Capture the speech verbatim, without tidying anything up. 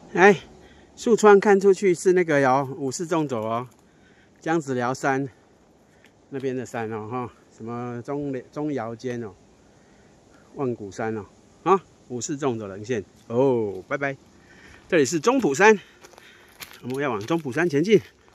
哎，树窗看出去是那个哟，武士纵走哦，江子寮山那边的山哦，哈，什么中中窑间哦，万古山哦，啊，武士纵走棱线哦，拜拜。这里是中埔山，我们要往中埔山前进。